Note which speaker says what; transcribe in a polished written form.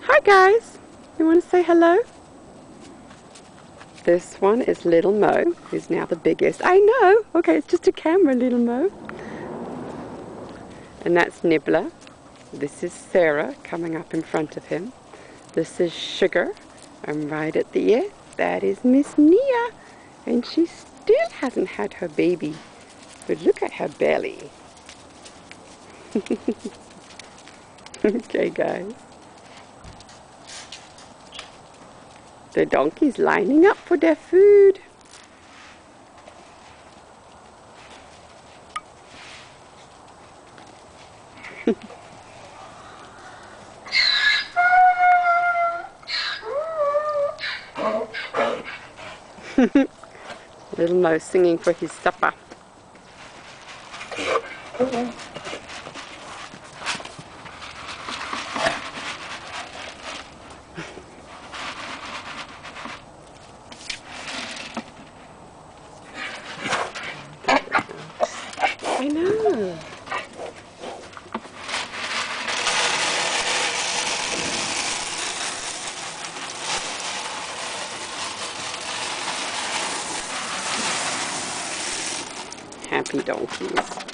Speaker 1: Hi guys, you want to say hello? This one is little Mo, who's now the biggest. I know, okay, it's just a camera, little Mo. And that's Nibbler. This is Sarah coming up in front of him. This is Sugar, and right at the ear, that is Miss Nia. And she still hasn't had her baby, but look at her belly. Okay guys. The donkey's lining up for their food. Little Mo singing for his supper. I know. Happy donkeys.